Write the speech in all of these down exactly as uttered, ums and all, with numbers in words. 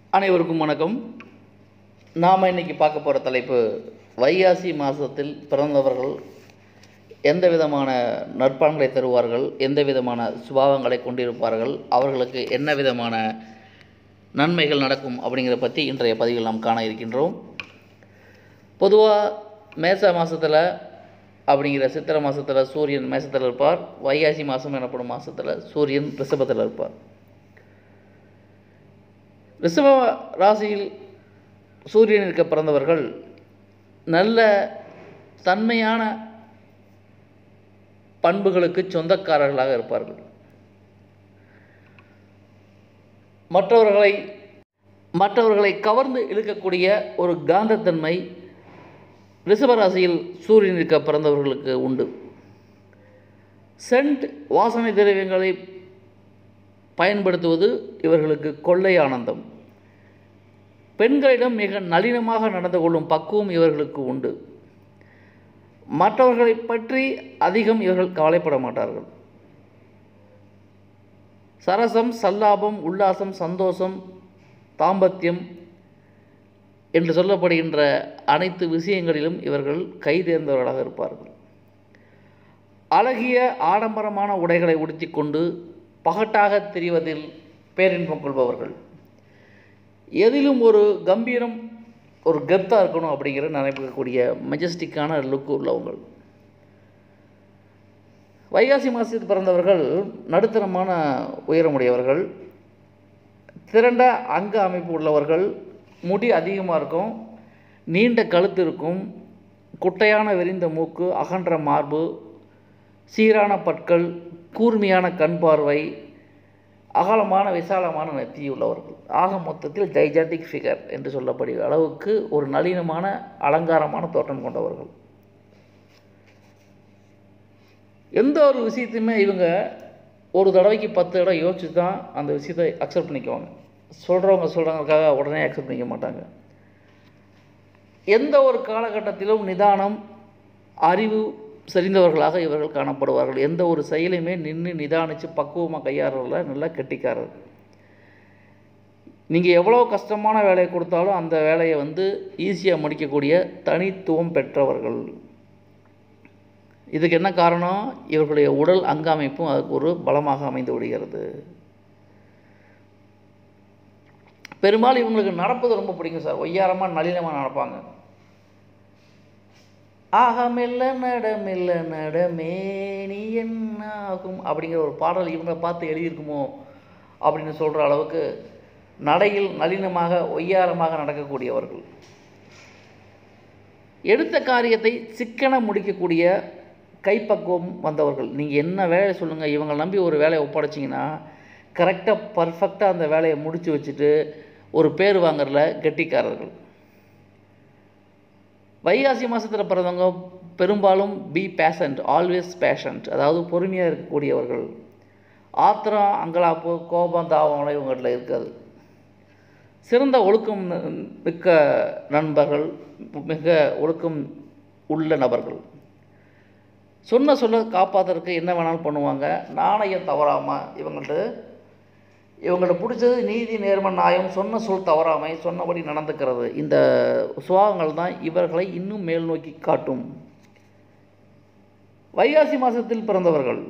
அனைவருக்கும் வணக்கம். நாம் இன்றைக்கி பார்க்க போகிற தலைப்பு, வைகாசி மாதத்தில் பிறந்தவர்கள் எந்த விதமான நற்பலன்களை தருவார்கள், எந்த விதமான சுபாவங்களை கொண்டிருப்பார்கள், அவர்களுக்கு என்ன விதமான நன்மைகள் நடக்கும் அப்படிங்கிறத பற்றி இன்றைய பதிவில் நாம் காண இருக்கின்றோம். பொதுவாக மேச மாதத்தில் அப்படிங்கிற சித்திரை மாதத்தில் சூரியன் மேசத்தில் இருப்பார். வைகாசி மாதம் எனப்படும் மாதத்தில் சூரியன் ரிஷபத்தில் இருப்பார். ரிஷப ராசியில் சூரியன் இருக்க பிறந்தவர்கள் நல்ல தன்மையான பண்புகளுக்கு சொந்தக்காரர்களாக இருப்பார்கள். மற்றவர்களை மற்றவர்களை கவர்ந்து இழுக்கக்கூடிய ஒரு காந்தத்தன்மை ரிஷபராசியில் சூரியன் இருக்க பிறந்தவர்களுக்கு உண்டு. சென்ட் வாசனை திரவியங்களை பயன்படுத்துவது இவர்களுக்கு கொள்ளை ஆனந்தம். பெண்களிடம் மிக நளினமாக நடந்து கொள்ளும் பக்குவம் இவர்களுக்கு உண்டு. மற்றவர்களை பற்றி அதிகம் இவர்கள் கவலைப்பட மாட்டார்கள். சரசம், சல்லாபம், உல்லாசம், சந்தோஷம், தாம்பத்தியம் என்று சொல்லப்படுகின்ற அனைத்து விஷயங்களிலும் இவர்கள் கைதேர்ந்தவர்களாக இருப்பார்கள். அழகிய ஆடம்பரமான உடைகளை உடுத்தி கொண்டு பகட்டாக தெரிவதில் பேரின்பம் கொள்பவர்கள். எதிலும் ஒரு கம்பீரம், ஒரு கெத்தாக இருக்கணும் அப்படிங்கிற நினைக்கக்கூடிய மெஜஸ்டிக்கான லுக்கு உள்ளவங்க. வைகாசி மாதத்தில் பிறந்தவர்கள் நடுத்தரமான உயரமுடையவர்கள், திரண்ட அங்க அமைப்பு உள்ளவர்கள், முடி அதிகமாக இருக்கும், நீண்ட கழுத்து இருக்கும், குட்டையான விரிந்த மூக்கு, அகன்ற மார்பு, சீரான பற்கள், கூர்மையான கண் பார்வை, அகலமான விசாலமான நெத்தி உள்ளவர்கள். ஆக மொத்தத்தில் ஜைஜாட்டிக் ஃபிகர் என்று சொல்லப்படுகிற அளவுக்கு ஒரு நளினமான அலங்காரமான தோற்றம் கொண்டவர்கள். எந்த ஒரு விஷயத்தையுமே இவங்க ஒரு தடவைக்கு பத்து தடவை யோசிச்சு தான் அந்த விஷயத்தை அக்செப்ட் பண்ணிக்குவாங்க. சொல்கிறவங்க சொல்கிறவங்களுக்காக உடனே அக்செப்ட் பண்ணிக்க மாட்டாங்க. எந்த ஒரு காலகட்டத்திலும் நிதானம், அறிவு செறிந்தவர்களாக இவர்கள் காணப்படுவார்கள். எந்த ஒரு செயலையுமே நின்று நிதானித்து பக்குவமாக கையாளுறதில் நல்லா கெட்டிக்காரர். நீங்கள் எவ்வளோ கஷ்டமான வேலையை கொடுத்தாலும் அந்த வேலையை வந்து ஈஸியாக முடிக்கக்கூடிய தனித்துவம் பெற்றவர்கள். இதுக்கு என்ன காரணம்? இவர்களுடைய உடல் அங்கமைப்பும் அதுக்கு ஒரு பலமாக அமைந்து விடுகிறது. பெரும்பாலும் இவங்களுக்கு நடப்பது ரொம்ப பிடிக்கும் சார். ஒய்யாரமாக நளினமாக நடப்பாங்க. ஆகமில்ல நடமில்ல நடமே நீ என்ன ஆகும் அப்படிங்கிற ஒரு பாடல் இவங்களை பார்த்து எழுதியிருக்குமோ அப்படின்னு சொல்கிற அளவுக்கு நடையில் நளினமாக ஒய்யாரமாக நடக்கக்கூடியவர்கள். எடுத்த காரியத்தை சிக்கன முடிக்கக்கூடிய கைப்பக்குவம் வந்தவர்கள். நீங்கள் என்ன வேலையை சொல்லுங்கள், இவங்களை நம்பி ஒரு வேலையை ஒப்படைச்சிங்கன்னா கரெக்டாக பர்ஃபெக்டாக அந்த வேலையை முடித்து வச்சுட்டு ஒரு பேர் வாங்குறதுல கெட்டிக்காரர்கள். வைகாசி மாதத்தில் பிறந்தவங்க பெரும்பாலும் பி பேஷண்ட், ஆல்வேஸ் பேஷண்ட், அதாவது பொறுமையாக இருக்கக்கூடியவர்கள். ஆத்திரம், அங்கலாப்பு, கோபம், தாபம் இவங்களில் இருக்காது. சிறந்த ஒழுக்கம் மிக்க நண்பர்கள், மிக ஒழுக்கம் உள்ள நபர்கள். சொன்ன சொல்ல காப்பாற்றுறதுக்கு என்ன வேணாலும் பண்ணுவாங்க. நாணயம் தவறாமல் இவங்கள்ட்ட இவங்கள்ட்ட பிடிச்சது நீதி, நேர்ம, நியாயம், சொன்ன சொல் தவறாமை, சொன்னபடி நடந்துக்கிறது. இந்த சுபாவங்கள் தான் இவர்களை இன்னும் மேல் நோக்கி காட்டும். வைகாசி மாதத்தில் பிறந்தவர்கள்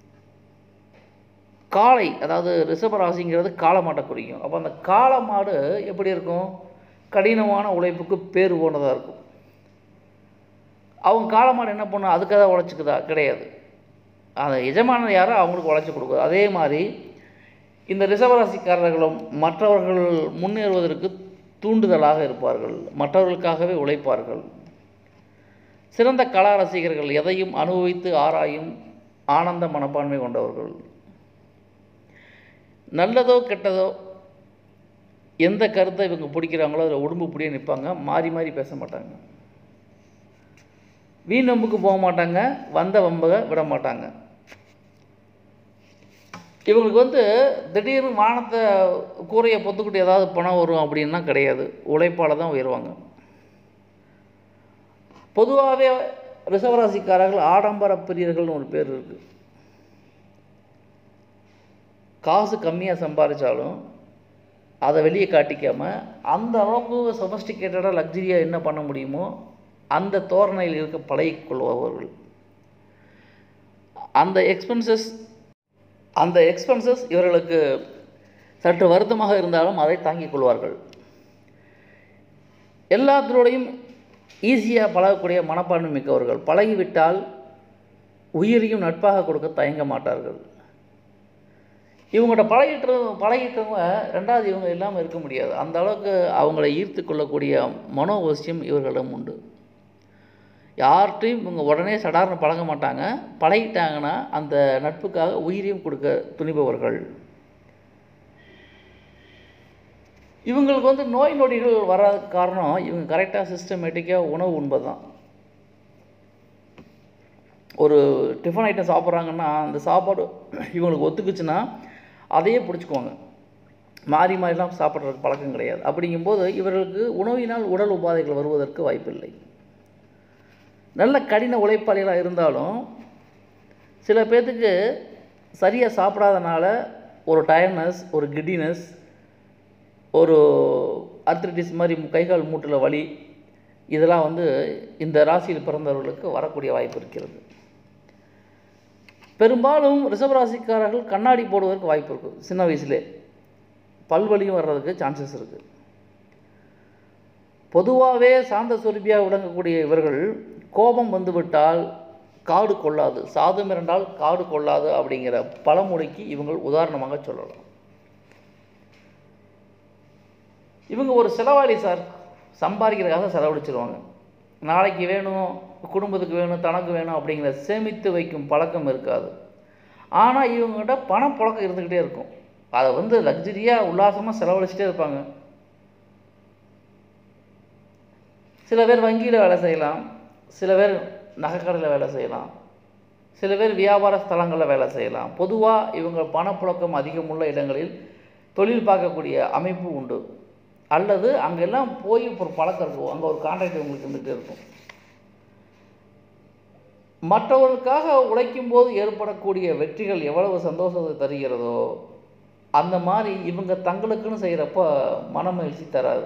காளை, அதாவது ரிஷபராசிங்கிறது காளமாட்டை குறிக்கும். அப்போ அந்த காளமாடு எப்படி இருக்கும்? கடினமான உழைப்புக்கு பேர் போனதாக இருக்கும். அவங்க காளமாடு என்ன பண்ணும்? அதுக்காக உழைச்சிக்குதா? கிடையாது. அந்த எஜமானர் யாரோ அவங்களுக்கு உழைச்சி கொடுக்குது. அதே மாதிரி இந்த ரிஷபராசிக்காரர்களும் மற்றவர்கள் முன்னேறுவதற்கு தூண்டுதலாக இருப்பார்கள். மற்றவர்களுக்காகவே உழைப்பார்கள். சிறந்த கலா ரசிகர்கள், எதையும் அனுபவித்து ஆராயும் ஆனந்த மனப்பான்மை கொண்டவர்கள். நல்லதோ கெட்டதோ எந்த கருத்தை இவங்க பிடிக்கிறாங்களோ அதில் உடம்பு பிடியே நிற்பாங்க. மாறி மாறி பேச மாட்டாங்க. வீண் வம்புக்கு போக மாட்டாங்க. வந்த வம்பை விட மாட்டாங்க. இவங்களுக்கு வந்து திடீர்னு வானத்தை கூரையை பொத்துக்கிட்டு ஏதாவது பணம் வரும் அப்படின்னா கிடையாது. உழைப்பால் தான் உயர்வாங்க. பொதுவாகவே ரிஷபராசிக்காரர்கள் ஆடம்பர பிரியர்கள்னு ஒரு பேர் இருக்குது. காசு கம்மியாக சம்பாதிச்சாலும் அதை வெளியே காட்டிக்காமல் அந்த அளவுக்கு சொபஸ்டிகேட்டடாக லக்ஸரியாக என்ன பண்ண முடியுமோ அந்த தோரணையில் இருக்க பழகிக்கொள்பவர்கள். அந்த எக்ஸ்பென்சஸ் அந்த எக்ஸ்பென்சஸ் இவர்களுக்கு சற்று வருத்தமாக இருந்தாலும் அதை தாங்கிக் கொள்வார்கள். எல்லாத்தோடையும் ஈஸியாக பழகக்கூடிய மனப்பான்மை மிக்கவர்கள். பழகிவிட்டால் உயிரையும் நட்பாக கொடுக்க தயங்க மாட்டார்கள். இவங்கள்ட்ட பழகிட்டு பழகிட்டவங்க ரெண்டாவது இவங்க இல்லாமல் இருக்க முடியாது. அந்த அளவுக்கு அவங்கள ஈர்த்து கொள்ளக்கூடிய மனோவசியம் இவர்களிடம் உண்டு. யார்கிட்டையும் இவங்க உடனே சடார்னு பழக மாட்டாங்க. பழகிட்டாங்கன்னா அந்த நட்புக்காக உயிரையும் கொடுக்க துணிபவர்கள். இவங்களுக்கு வந்து நோய் நொடிகள் வராத காரணம் இவங்க கரெக்டாக சிஸ்டமேட்டிக்காக உணவு உண்பது தான். ஒரு டிஃபன் ஐட்டம் சாப்பிட்றாங்கன்னா அந்த சாப்பாடு இவங்களுக்கு ஒத்துக்குச்சுன்னா அதையே பிடிச்சிக்குவாங்க. மாறி மாறிலாம் சாப்பிட்றதுக்கு பழக்கம் கிடையாது. அப்படிங்கும்போது இவர்களுக்கு உணவினால் உடல் உபாதைகள் வருவதற்கு வாய்ப்பில்லை. நல்ல கடின உழைப்பாளிகளாக இருந்தாலும் சில பேர்த்துக்கு சரியாக சாப்பிடாதனால ஒரு டயர்னஸ், ஒரு கிட்டினஸ், ஒரு அர்த்ரிட்டிஸ் மாதிரி கைகால் மூட்டில் வலி, இதெல்லாம் வந்து இந்த ராசியில் பிறந்தவர்களுக்கு வரக்கூடிய வாய்ப்பு இருக்கிறது. பெரும்பாலும் ரிஷபராசிக்காரர்கள் கண்ணாடி போடுவதற்கு வாய்ப்பு இருக்குது. சின்ன வயசுலே பல்வலியும் வர்றதுக்கு சான்சஸ் இருக்குது. பொதுவாகவே சாந்த சொருபியாக விளங்கக்கூடிய இவர்கள் கோபம் வந்துவிட்டால் காடு கொள்ளாது, சாதம் இரண்டால் காடு கொள்ளாது அப்படிங்கிற பழமொழிக்கு இவங்க உதாரணமாக சொல்லலாம். இவங்க ஒரு செலவாளி சார், சம்பாதிக்கிறதுக்காக செலவழிச்சிருவாங்க. நாளைக்கு வேணும், குடும்பத்துக்கு வேணும், தனக்கு வேணும் அப்படிங்கிற சேமித்து வைக்கும் பழக்கம் இருக்காது. ஆனால் இவங்ககிட்ட பணம் புழக்கம் இருந்துக்கிட்டே இருக்கும். அதை வந்து லக்ஸரியாக உல்லாசமாக செலவழிச்சிட்டே இருப்பாங்க. சில பேர் வங்கியில் வேலை செய்யலாம், சில பேர் நகைக்கடையில் வேலை செய்யலாம், சில பேர் வியாபார ஸ்தலங்களில் வேலை செய்யலாம். பொதுவாக இவங்க பணப்புழக்கம் அதிகமுள்ள இடங்களில் தொழில் பார்க்கக்கூடிய அமைப்பு உண்டு. அல்லது அங்கெல்லாம் போய் ஒரு பழக்கம் இருக்கும், அங்கே ஒரு கான்ட்ராக்ட் உங்களுக்கு இருந்துகிட்டே இருக்கும். மற்றவர்களுக்காக உழைக்கும் போது ஏற்படக்கூடிய வெற்றிகள் எவ்வளவு சந்தோஷத்தை தருகிறதோ அந்த மாதிரி இவங்க தங்களுக்குன்னு செய்கிறப்ப மன மகிழ்ச்சி தராது.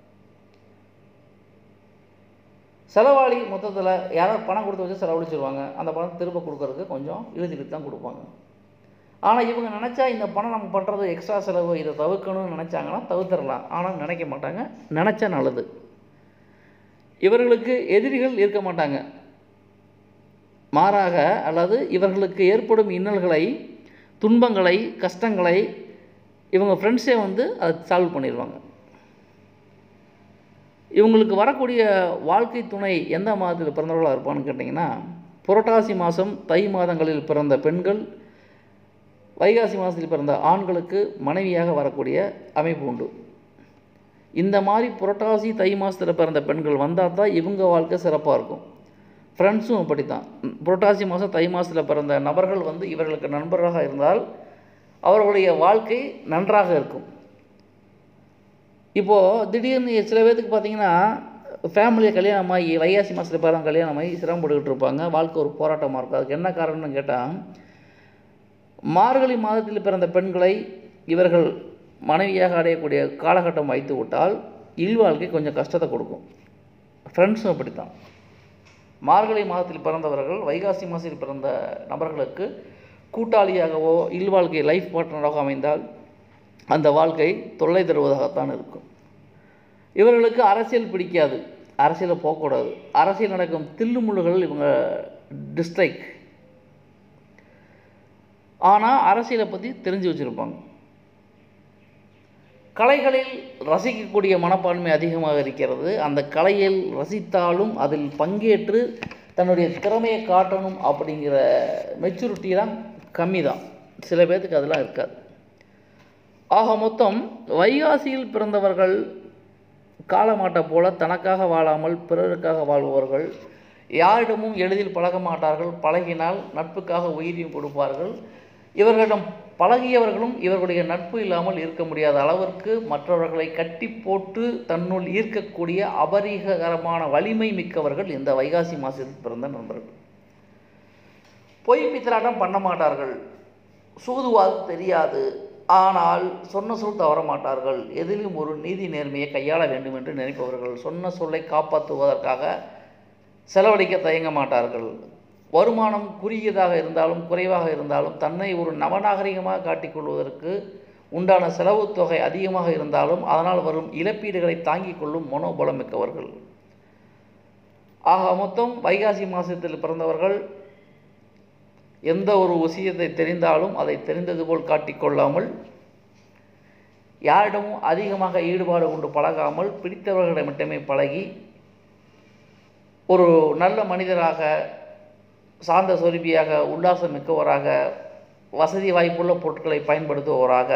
செலவாளி மொத்தத்தில் யாராவது பணம் கொடுத்து வச்சு செலவழிச்சிருவாங்க. அந்த பணம் திரும்ப கொடுக்கறதுக்கு கொஞ்சம் இழுத்துக்கிட்டு தான் கொடுப்பாங்க. ஆனால் இவங்க நினச்சா இந்த பணம் நம்ம பண்ணுறது எக்ஸ்ட்ரா செலவு, இதை தவிர்க்கணும்னு நினச்சாங்கன்னா தவிர்த்திடலாம். ஆனால் நினைக்க மாட்டாங்க, நினச்சா நல்லது. இவர்களுக்கு எதிரிகள் இருக்க மாட்டாங்க. மாறாக அல்லது இவர்களுக்கு ஏற்படும் இன்னல்களை, துன்பங்களை, கஷ்டங்களை இவங்க ஃப்ரெண்ட்ஸே வந்து அதை சால்வ் பண்ணிடுவாங்க. இவங்களுக்கு வரக்கூடிய வாழ்க்கை துணை எந்த மாதத்தில் பிறந்தவர்களாக இருப்பான்னு கேட்டிங்கன்னா, புரட்டாசி மாதம் தை மாதங்களில் பிறந்த பெண்கள் வைகாசி மாதத்தில் பிறந்த ஆண்களுக்கு மனைவியாக வரக்கூடிய அமைப்பு உண்டு. இந்த மாதிரி புரட்டாசி தை மாதத்தில் பிறந்த பெண்கள் வந்தால் தான் இவங்க வாழ்க்கை சிறப்பாக இருக்கும். ஃப்ரெண்ட்ஸும் அப்படி தான். புரட்டாசி மாதம் தை மாதத்தில் பிறந்த நபர்கள் வந்து இவர்களுக்கு நண்பராக இருந்தால் அவர்களுடைய வாழ்க்கை நன்றாக இருக்கும். இப்போது திடீர்னு சில பேருக்கு பார்த்திங்கன்னா ஃபேமிலியை கல்யாணமாகி வைகாசி மாதத்தில் பிறந்த கல்யாணமாகி சிரமப்பட்டுக்கிட்டு இருப்பாங்க. வாழ்க்கை ஒரு போராட்டமாக இருக்கும். அதுக்கு என்ன காரணம்னு கேட்டால், மார்கழி மாதத்தில் பிறந்த பெண்களை இவர்கள் மனைவியாக அடையக்கூடிய காலகட்டம் வைத்து விட்டால் இல்வாழ்க்கை கொஞ்சம் கஷ்டத்தை கொடுக்கும். ஃப்ரெண்ட்ஸும் அப்படித்தான். மார்கழி மாதத்தில் பிறந்தவர்கள் வைகாசி மாதத்தில் பிறந்த நபர்களுக்கு கூட்டாளியாகவோ இல்வாழ்க்கை லைஃப் பார்ட்னராக அமைந்தால் அந்த வாழ்க்கை தொல்லை தருவதாகத்தான் இருக்கும். இவர்களுக்கு அரசியல் பிடிக்காது, அரசியலை போகக்கூடாது. அரசியல் நடக்கும் தில்லுமுள்ளுகள் இவங்க டிஸ்லைக். ஆனால் அரசியலை பற்றி தெரிஞ்சு வச்சுருப்பாங்க. கலைகளில் ரசிக்கக்கூடிய மனப்பான்மை அதிகமாக இருக்கிறது. அந்த கலையில் ரசித்தாலும் அதில் பங்கேற்று தன்னுடைய திறமையை காட்டணும் அப்படிங்கிற மெச்சூரிட்டிலாம் கம்மி தான். சில பேர்த்துக்கு அதெல்லாம் இருக்காது. ஆக மொத்தம் வைகாசியில் பிறந்தவர்கள் காலமாட்டை போல தனக்காக வாழாமல் பிறருக்காக வாழ்பவர்கள். யாரிடமும் எளிதில் பழக மாட்டார்கள். பழகினால் நட்புக்காக உயிரையும் கொடுப்பார்கள். இவர்களிடம் பழகியவர்களும் இவர்களுடைய நட்பு இல்லாமல் இருக்க முடியாத அளவிற்கு மற்றவர்களை கட்டி போட்டு தன்னுள் ஈர்க்கக்கூடிய அபரிகரமான வலிமை மிக்கவர்கள் இந்த வைகாசி மாதத்தில் பிறந்த நண்பர்கள். பொய் பித்தலாட்டம் பண்ண மாட்டார்கள். சூதுவாது தெரியாது. ஆனால் சொன்ன சொல் தவற மாட்டார்கள். எதிலும் ஒரு நீதி நேர்மையை கையாள வேண்டும் என்று நினைப்பவர்கள். சொன்ன சொல்லை காப்பாற்றுவதற்காக செலவழிக்க தயங்க மாட்டார்கள். வருமானம் குறுகியதாக இருந்தாலும் குறைவாக இருந்தாலும் தன்னை ஒரு நவநாகரிகமாக காட்டிக்கொள்வதற்கு உண்டான செலவு தொகை அதிகமாக இருந்தாலும் அதனால் வரும் இழப்பீடுகளை தாங்கிக் கொள்ளும் மனோபலம் மிக்கவர்கள். ஆக மொத்தம் வைகாசி மாதத்தில் பிறந்தவர்கள் எந்த ஒரு விஷயத்தை தெரிந்தாலும் அதை தெரிந்தது போல் காட்டிக்கொள்ளாமல், யாரிடமும் அதிகமாக ஈடுபாடு கொண்டு பழகாமல், பிடித்தவர்களிடம் மட்டுமே பழகி ஒரு நல்ல மனிதராக, சார்ந்த சொருபியாக, உல்லாசம் மிக்கவராக, வசதி வாய்ப்புள்ள பொருட்களை பயன்படுத்துபவராக,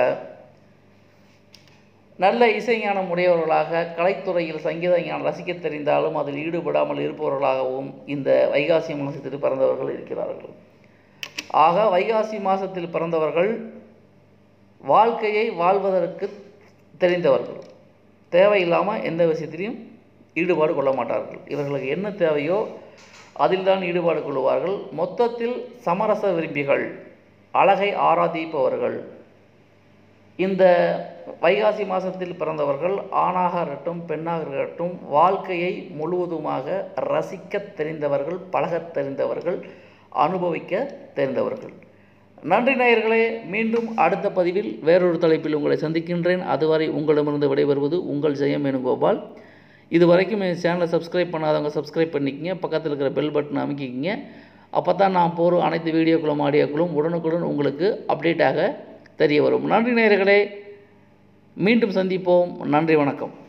நல்ல இசைஞானம் உடையவர்களாக, கலைத்துறையில் சங்கீத ஞானம் ரசிக்க தெரிந்தாலும் அதில் ஈடுபடாமல் இருப்பவர்களாகவும் இந்த வைகாசி மாதத்தில் பிறந்தவர்கள் இருக்கிறார்கள். ஆக வைகாசி மாதத்தில் பிறந்தவர்கள் வாழ்க்கையை வாழ்வதற்கு தெரிந்தவர்கள். தேவையில்லாமல் எந்த விஷயத்திலையும் ஈடுபாடு கொள்ள மாட்டார்கள். இவர்களுக்கு என்ன தேவையோ அதில் தான் ஈடுபாடு கொள்வார்கள். மொத்தத்தில் சமரச விரும்பிகள், அழகை ஆராதிப்பவர்கள். இந்த வைகாசி மாதத்தில் பிறந்தவர்கள் ஆணாக இருக்கட்டும் பெண்ணாக இருக்கட்டும் வாழ்க்கையை முழுவதுமாக ரசிக்க தெரிந்தவர்கள், பழகத் தெரிந்தவர்கள், அனுபவிக்க தெரிந்தவர்கள். நன்றி நேயர்களே. மீண்டும் அடுத்த பதிவில் வேறொரு தலைப்பில் உங்களை சந்திக்கின்றேன். அதுவரை உங்களிடமிருந்து விடைபெறுவது உங்கள் ஜெயம் வேணுகோபால். இது வரைக்கும் என் சேனலை சப்ஸ்கிரைப் பண்ணாதவங்க சப்ஸ்கிரைப் பண்ணிக்கங்க. பக்கத்தில் இருக்கிற பெல் பட்டனை அமைக்கிங்க. அப்போ தான் நான் போகிற அனைத்து வீடியோக்களும் ஆடியோக்களும் உடனுக்குடன் உங்களுக்கு அப்டேட்டாக தெரிய வரும். நன்றி நேயர்களே. மீண்டும் சந்திப்போம். நன்றி, வணக்கம்.